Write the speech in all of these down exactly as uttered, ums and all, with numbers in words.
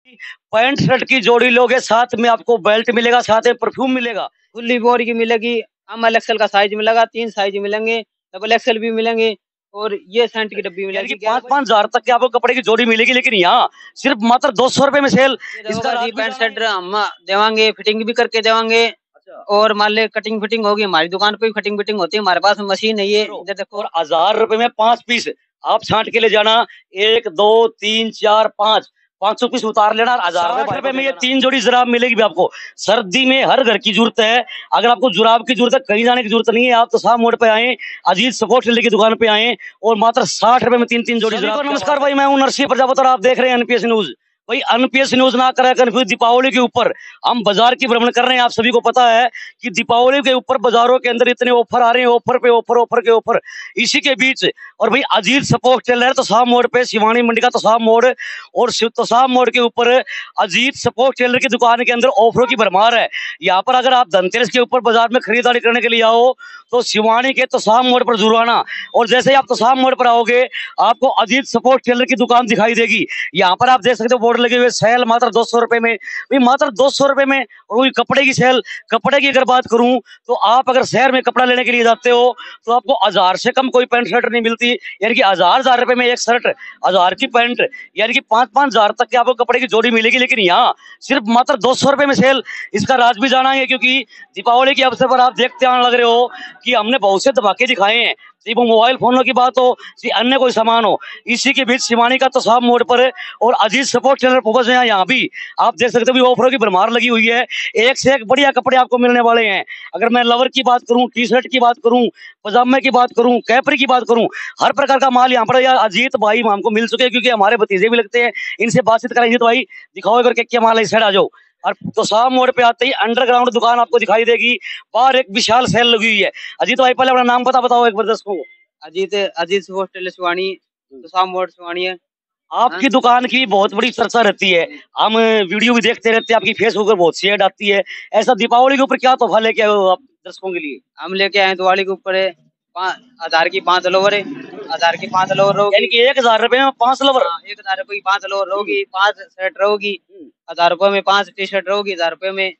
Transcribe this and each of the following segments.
Pant shirt की जोड़ी लोगे, साथ में आपको बेल्ट मिलेगा, साथ में परफ्यूम मिलेगा। फुल्ली बॉडी की मिलेगी, एम एल एक्सएल का साइज मिलेगा, तीन साइज मिलेंगे, डबल एक्सएल भी मिलेंगे और ये सेंट की डब्बी यानी कि मिलेगी। पाँच पाँच हजार तक के आपको कपड़े की जोड़ी मिलेगी, लेकिन यहाँ सिर्फ मात्र दो सौ रुपए में सेल। इसका जी पैंट शर्ट हम देवांगे, फिटिंग भी करके देवांगे। अच्छा। और मान ले कटिंग फिटिंग होगी, हमारी दुकान पे भी कटिंग फिटिंग होती है, हमारे पास मशीन है ये। इधर देखो, और हजार रुपए में पांच पीस आप छांट के ले जाना, एक दो तीन चार पांच पांच सौ पीस उतार लेना। हजार रुपए में ये तीन जोड़ी जुराब मिलेगी भी आपको। सर्दी में हर घर की जरूरत है, अगर आपको जुराब की जरूरत है, कहीं जाने की जरूरत नहीं है, आप तो साहब मोड़ पे आए, अजीत स्पोर्ट्स टेलर की दुकान पे आए और मात्र साठ रुपए में तीन तीन जोड़ी जुराब। नमस्कार भाई, मैं हूं नरसिंह प्रजापति और आप देख रहे हैं एनपीएस न्यूज। भाई एनपीएस न्यूज ना करा कंफ्यूज, दीपावली के ऊपर हम बाजार की भ्रमण कर रहे हैं। आप सभी को पता है कि दीपावली के ऊपर बाजारों के अंदर इतने ऑफर आ रहे हैं, ऑफर पे ऑफर, ऑफर के ऑफर। इसी के बीच और भाई अजीत स्पोर्ट्स टेलर तो साहब मोड़ पे, शिवानी मंडी का तो साहब मोड़ और तो साहब मोड़ के ऊपर अजीत स्पोर्ट्स टेलर की दुकान के अंदर ऑफरों की भरमार है। यहाँ पर अगर आप धनतेरस के ऊपर बाजार में खरीदारी करने के लिए आओ तो शिवानी के तो साहब मोड़ पर जरूर आना, और जैसे ही आप तो साहब मोड़ पर आओगे आपको अजीत स्पोर्ट्स टेलर की दुकान दिखाई देगी। यहाँ पर आप देख सकते हो बोर्ड लगे हुए, सेल मात्र दो सौ रुपए में, भाई मात्र दो सौ रुपए में। और वही कपड़े की सेल, कपड़े की अगर बात करूं तो आप अगर शहर में कपड़ा लेने के लिए जाते हो तो आपको हजार से कम कोई पैंट शर्ट नहीं मिलती, यानी कि हजार हजार रुपए में एक शर्ट, हजार की पैंट, यानी कि पांच पांच हजार तक के आपको कपड़े की जोड़ी मिलेगी। लेकिन यहाँ सिर्फ मात्र दो सौ रुपए में सेल। इसका राज भी जाना है, क्योंकि दीपावली के अवसर पर आप देखते आने लग रहे हो कि हमने बहुत से धमाके दिखाए हैं, वो मोबाइल फोनों की बात हो, अन्य कोई सामान हो। इसी के बीच शिवानी का तो साहब मोड़ पर और अजीत स्पोर्ट्स टेलर फोकस है, यहाँ भी आप देख सकते हो ऑफरों की भरमार लगी हुई है। एक से एक बढ़िया कपड़े आपको मिलने वाले हैं। अगर मैं लवर की बात करूं, टी शर्ट की बात करूं, पजामे की बात करूं, कैपरी की बात करूं, हर प्रकार का माल यहाँ पर यार अजीत भाई हमको मिल चुके हैं, क्योंकि हमारे भतीजे भी लगते हैं। इनसे बातचीत करें, अजीत भाई दिखाओ करके क्या माल है, इस साइड आ जाओ। और तो साहब मोड़ पे आते ही अंडरग्राउंड दुकान आपको दिखाई देगी, बाहर एक विशाल सेल लगी हुई है। अजीत भाई पहले अपना नाम पता बताओ एक बार दर्शकों को। अजीत अजीत स्पोर्ट्स टेलर शिवानी, तो साहब मोड़ शिवानी है। आपकी दुकान की बहुत बड़ी चर्चा रहती है, हम वीडियो भी देखते रहते हैं, आपकी फेसबुक पर बहुत शेयर आती है। ऐसा दीपावली के ऊपर क्या तोहफा लेके आए हो आप दर्शकों के लिए? हम लेके आए दिवाली के ऊपर है हजार की पांच लोवर है, हजार की पांच लोवर होगी, यानी कि एक हजार रुपए में पांच लोवर। एक हजार रुपए की पांच लोवर होगी, पांच शर्ट रहोगी, हजार रुपए में पांच टी शर्ट रहोगी, हजार रुपए में।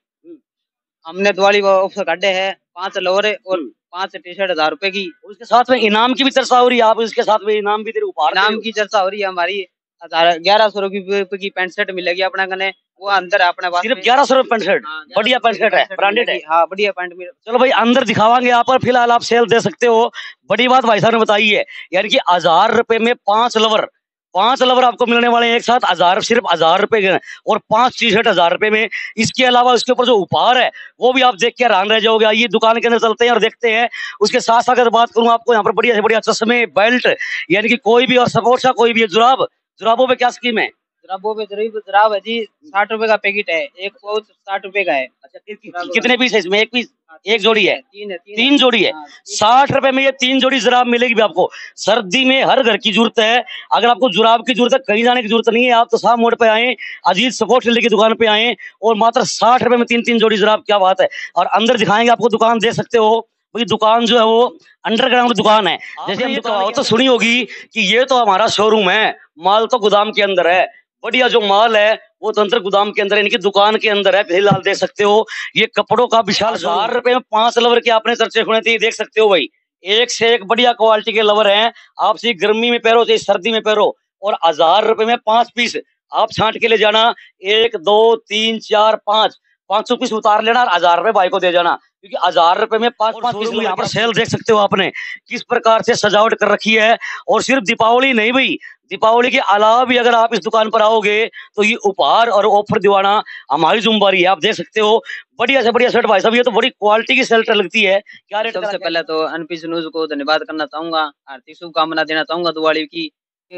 हमने दिवाली ऑफर काटे है, पांच लोवर है और पांच टी शर्ट हजार रुपए की। उसके साथ में इनाम की भी चर्चा हो रही है, आप इसके साथ में इनाम भी दे रहे हो? इनाम की चर्चा हो रही है हमारी। हजार ग्यारह सौ रुपए की पैंट शर्ट मिलेगी अपने कने, वो अंदर है अपने पास। सिर्फ ग्यारह सौ रुपए पैंट शर्ट? बढ़िया पैंट शर्ट है, ब्रांडेड है। हाँ बढ़िया पैंट। चलो भाई अंदर दिखावांगे, यहाँ पर फिलहाल आप सेल दे सकते हो। बड़ी बात भाई साहब ने बताई है, यानी कि हजार रुपए में पांच लवर, पांच लवर आपको मिलने वाले हैं एक साथ, हजार, सिर्फ हजार रुपए के, और पांच टी शर्ट हजार रुपए में। इसके अलावा उसके ऊपर जो उपहार है वो भी आप देख के हैरान रह जाओगे। ये दुकान के अंदर चलते हैं और देखते हैं। उसके साथ साथ अगर बात करूं आपको यहाँ पर बढ़िया से बढ़िया चश्मे, बेल्ट, यानी कि कोई भी, और सपोर्ट्स का कोई भी, जुराब, जुराबों पे क्या स्कीम है? जुराबों पे जुराब है जी, साठ रुपए का पैकेट है, एक पाउच साठ रुपए का है। अच्छा, कितने पीस है इसमें? एक पीस, एक जोड़ी है? तीन है, तीन, तीन जोड़ी है। साठ रुपए में ये तीन जोड़ी जुराब मिलेगी भी आपको। सर्दी में हर घर की जरूरत है, अगर आपको जुराब की जरूरत है, कहीं जाने की जरूरत नहीं है, आप तो साहब मोड़ पे आए, अजीत स्पोर्ट्स टेलर की दुकान पे आए और मात्र साठ रुपए में तीन तीन जोड़ी जुराब। क्या बात है। और अंदर दिखाएंगे आपको, दुकान देख सकते हो भाई, दुकान जो है वो अंडरग्राउंड दुकान है। जैसे हम तो, तो सुनी होगी कि ये तो हमारा शोरूम है, माल तो गोदाम के अंदर है। बढ़िया जो माल है वो तो अंदर गोदाम के अंदर है, इनकी दुकान के अंदर है। फिलहाल देख सकते हो ये कपड़ों का विशाल, हजार रुपए में पांच लवर के आपने चर्चे सुने थे, देख सकते हो भाई, एक से एक बढ़िया क्वालिटी के लवर हैं। आप चाहे गर्मी में पहनो चाहे सर्दी में पहनो, और हजार रुपए में पांच पीस आप छांट के ले जाना, एक दो तीन चार पांच पांच सौ पीस उतार लेना और हजार रुपए भाई को दे जाना, क्योंकि हजार रुपए में पांच पांच पीस। यहाँ पर सेल देख सकते हो आपने किस प्रकार से सजावट कर रखी है। और सिर्फ दीपावली नहीं भाई, दीपावली के अलावा भी अगर आप इस दुकान पर आओगे तो ये उपहार और ऑफर दिवाना हमारी जिम्मेदारी है। आप देख सकते हो बढ़िया से बढ़िया शर्ट भाई साहब, ये तो बड़ी क्वालिटी की शर्ट लगती है। क्या रेट? सबसे पहले तो एनपीएस न्यूज को धन्यवाद करना चाहूंगा, आर्थिक शुभकामना देना चाहूंगा दिवाली की।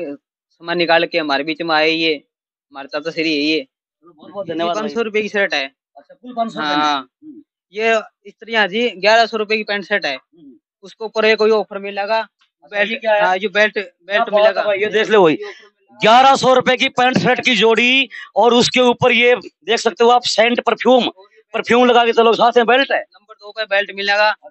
समय निकाल के हमारे बीच में आए, ये हमारे चाचा श्री है। ये बहुत बहुत धन्यवाद। पाँच सौ रुपए की शर्ट है। अच्छा, फुल पाँच सौ? हाँ, ये स्त्रियां जी ग्यारह सौ रुपए की पैंट शर्ट है, उसके ऊपर ये कोई ऑफर मिलेगा, बेल्ट क्या है? हाँ, ये बेल्ट बेल्ट मिलेगा, ये देख लो वही ग्यारह सौ रुपए की पैंट शर्ट की जोड़ी, और उसके ऊपर ये देख सकते हो आप सेंट, परफ्यूम, परफ्यूम लगा के चलो, साथ में बेल्ट है, नंबर दो का बेल्ट मिलेगा।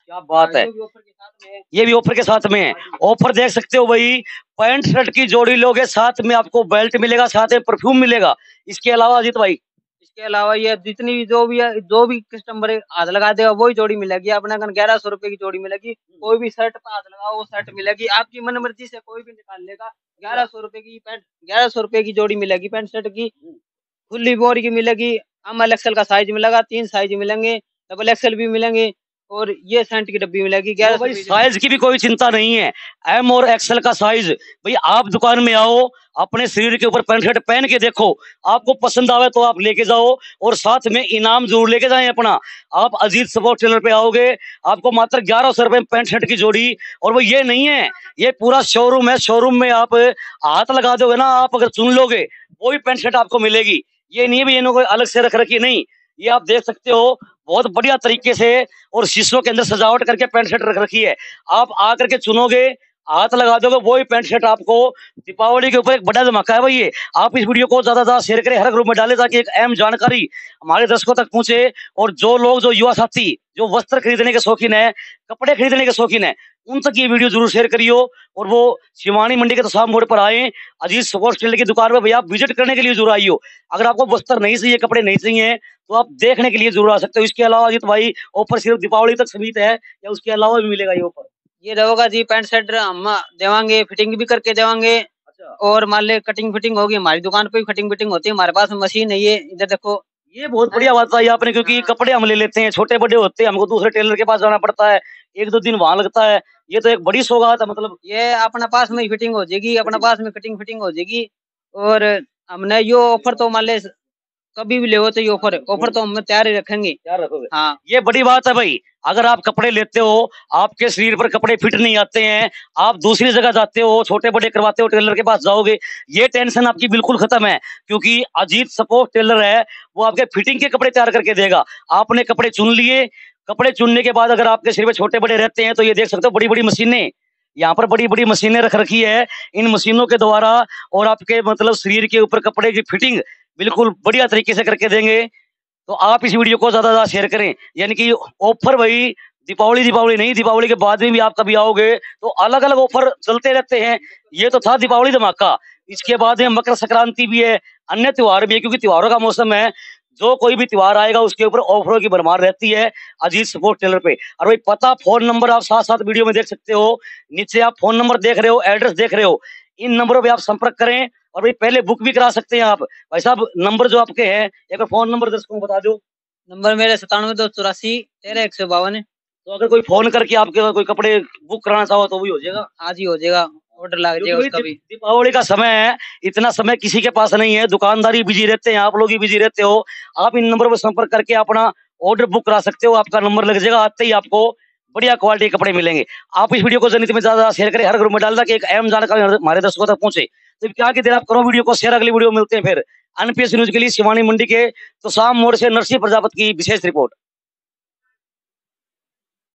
क्या बात है, ये भी ऑफर के साथ में है। ये भी ऑफर के साथ में है। ऑफर देख सकते हो भाई, पैंट शर्ट की जोड़ी लोगे, साथ में आपको बेल्ट मिलेगा, साथ में परफ्यूम मिलेगा। इसके अलावा अजीत भाई, इसके अलावा ये जितनी भी जो भी है, जो भी कस्टमर हाथ लगा देगा वही जोड़ी मिलेगी। अपना कन ग्यारह सौ रुपए की जोड़ी मिलेगी। कोई भी शर्ट पे हाथ लगाओ वो शर्ट मिलेगी। आपकी मन मर्जी से कोई भी निकाल लेगा। ग्यारह सौ रुपए की पैंट, ग्यारह सौ रुपए की जोड़ी मिलेगी पैंट शर्ट की। फुल्ली बोर की मिलेगी। हम एल एक्सएल का साइज मिलेगा, तीन साइज मिलेंगे, डबल एक्सएल भी मिलेंगे और ये सेंट की डब्बी मिलेगी। ग्यारह भाई साइज की भी कोई चिंता नहीं है, एम और एक्सएल का साइज। भाई आप दुकान में आओ, अपने शरीर के ऊपर पैंट शर्ट पहन के देखो, आपको पसंद आवे तो आप लेके जाओ और साथ में इनाम जरूर लेके जाएं अपना। आप अजीत स्पोर्ट टेलर पे आओगे, आपको मात्र ग्यारह सौ रुपए में पैंट शर्ट की जोड़ी। और वो ये नहीं है, ये पूरा शोरूम है। शोरूम में आप हाथ लगा दोगे ना, आप अगर चुन लोगे वो भी पैंट शर्ट आपको मिलेगी। ये नहीं है भी इन्होंने अलग से रख रखी, नहीं, ये आप देख सकते हो बहुत बढ़िया तरीके से और शीशों के अंदर सजावट करके पैंट शर्ट रख रखी है। आप आकर के चुनोगे, हाथ लगा दोगे, वो ही पैंट शर्ट आपको। दीपावली के ऊपर एक बड़ा धमाका है भाई ये। आप इस वीडियो को ज्यादा ज्यादा शेयर करें, हर ग्रुप में डालें, ताकि एक अहम जानकारी हमारे दर्शकों तक पहुंचे। और जो लोग, जो युवा साथी जो वस्त्र खरीदने के शौकीन है, कपड़े खरीदने के शौकीन है, उन तक ये वीडियो जरूर शेयर करियो। और वो शिवानी मंडी के तसाम मोड़ पर आए, अजीत स्पोर्ट्स टेलर की दुकान पर भैया आप विजिट करने के लिए जरूर आइयो। अगर आपको वस्त्र नहीं चाहिए, कपड़े नहीं चाहिए, तो आप देखने के लिए जरूर आ सकते हो। इसके अलावा अजीत भाई, ऑफर सिर्फ दीपावली तक सीमित है या उसके अलावा भी मिलेगा ये ऑफर? ये रहेगा जी, पैंट शर्ट हम देवांगे, फिटिंग भी करके देवांगे। अच्छा। और मान ले कटिंग फिटिंग होगी, हमारी दुकान पे भी कटिंग फिटिंग होती है। हमारे पास मशीन है, ये इधर देखो। ये बहुत बढ़िया बात बताई आपने, क्योंकि कपड़े हम ले लेते हैं, छोटे बड़े होते हैं, हमको दूसरे टेलर के पास जाना पड़ता है, एक दो दिन वहां लगता है। ये तो एक बड़ी सौगात है, मतलब ये अपना पास में ही फिटिंग हो जाएगी, अपना पास में कटिंग फिटिंग हो जाएगी। और हमने यो ऑफर तो मान ले कभी भी ले हो तो ये ऑफर ऑफर तो हम तैयार ही रखेंगे। क्या रखोगे? हाँ, ये बड़ी बात है भाई। अगर आप कपड़े लेते हो, आपके शरीर पर कपड़े फिट नहीं आते हैं, आप दूसरी जगह जाते हो, छोटे बड़े करवाते हो, टेलर के पास जाओगे, ये टेंशन आपकी बिल्कुल खत्म है। क्योंकि अजीत स्पोर्ट्स टेलर है, वो आपके फिटिंग के कपड़े तैयार करके देगा। आपने कपड़े चुन लिए, कपड़े चुनने के बाद अगर आपके शरीर में छोटे बड़े रहते हैं, तो ये देख सकते हो बड़ी बड़ी मशीनें, यहाँ पर बड़ी बड़ी मशीनें रख रखी है। इन मशीनों के द्वारा और आपके मतलब शरीर के ऊपर कपड़े की फिटिंग बिल्कुल बढ़िया तरीके से करके देंगे। तो आप इस वीडियो को ज्यादा ज्यादा शेयर करें। यानी कि ऑफर भाई दीपावली दीपावली नहीं, दीपावली के बाद में भी आप कभी आओगे तो अलग अलग ऑफर चलते रहते हैं। ये तो था दीपावली धमाका, इसके बाद में मकर संक्रांति भी है, अन्य त्योहार भी है, क्योंकि त्योहारों का मौसम है। जो कोई भी त्योहार आएगा उसके ऊपर ऑफरों की भरमार रहती है अजीत स्पोर्ट्स टेलर पे। और भाई पता, फोन नंबर आप साथ साथ वीडियो में देख सकते हो, नीचे आप फोन नंबर देख रहे हो, एड्रेस देख रहे हो, इन नंबरों पे आप संपर्क करें। और भाई पहले बुक भी करा सकते हैं आप। भाई साहब नंबर जो आपके हैं, एक बार फोन नंबर दर्शकों को बता दो। नंबर मेरे सतानवे दो चौरासी तेरह एक सौ बावन है। तो अगर कोई फोन करके आपके कोई कपड़े बुक कराना चाहो तो भी हो जाएगा? आज ही हो जाएगा, ऑर्डर लग जाएगा उसका भी। दीपावली का समय है, इतना समय किसी के पास नहीं है, दुकानदारी बिजी रहते हैं, आप लोग ही बिजी रहते हो। आप इन नंबर पर संपर्क करके अपना ऑर्डर बुक करा सकते हो, आपका नंबर लग जाएगा, आते ही आपको बढ़िया क्वालिटी के कपड़े मिलेंगे। आप इस वीडियो को जनित में ज्यादा शेयर करें, हर ग्रुप में डाल, कि एक अहम जानकारी हमारे दर्शकों तक पहुंचे। तो क्या की देर आप करो वीडियो को शेयर, अगली वीडियो मिलते हैं फिर। एनपीएस न्यूज के लिए शिवानी मंडी के तो शाम मोड़ से नरसिंह प्रजापति की विशेष रिपोर्ट।